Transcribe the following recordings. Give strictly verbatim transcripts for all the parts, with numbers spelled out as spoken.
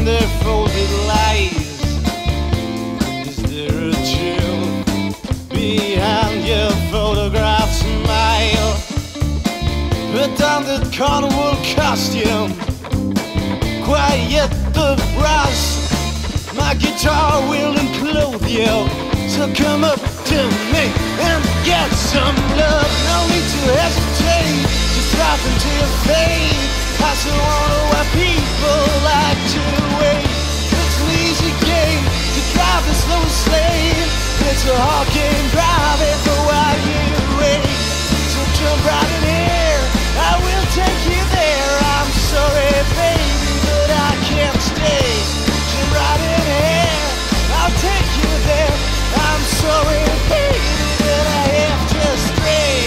behind their folded lies? Is there a chill behind your photograph smile? Put on the carnival costume, quiet the brass. My guitar will enclose you, so come up to me and get some love. No need to hesitate, just drop into your fate. I so wonder why people like to wait. It's an easy game to drive the slow slave. It's a hard game driving for while you wait. So jump right in here, I will take you there. I'm sorry, baby, but I can't stay. Jump right in here, I'll take you there. I'm sorry, baby, that I have to stray.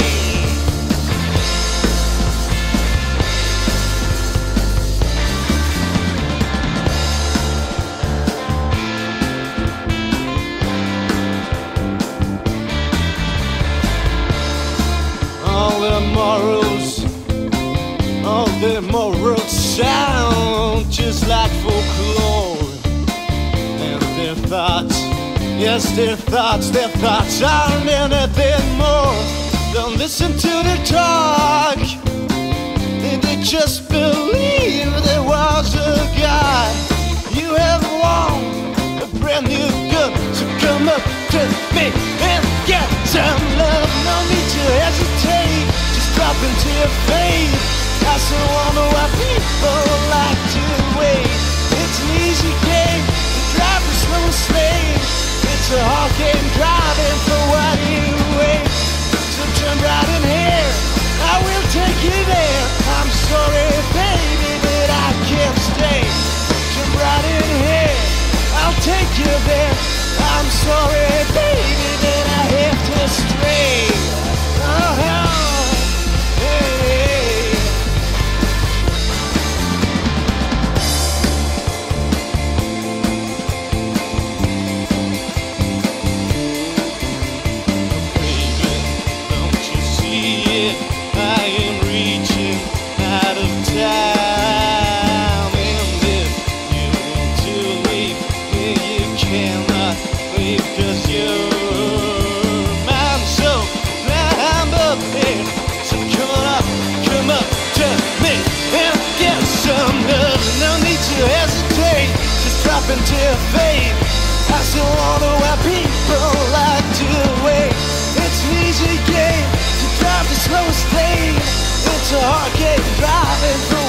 All the morals, all the morals sound just like folklore. And their thoughts, yes, their thoughts, their thoughts aren't anything more. Don't listen to their talk, they, they just believe there was a God. You have won a brand new gun, so come up to me and get some love. No need to hesitate, just drop into your faith. I so wonder why people like to wait. It's an easy game to drive the slow slave. It's a hard game driving for what you wait. So jump right in here, I will take you there. I'm sorry, baby, but I can't stay. Jump right in here, I'll take you there. I'm sorry, baby, that I have to stray. Oh, hey. I am reaching out of time, and if you want to leave, well, you cannot leave, 'cause you're mine. So climb up here, so come on up, come up to me and get some love. No need to hesitate, just drop into your faith. I still wonder why people like to wait. It's an easy game, drive the slowest lane. It's a hard game driving through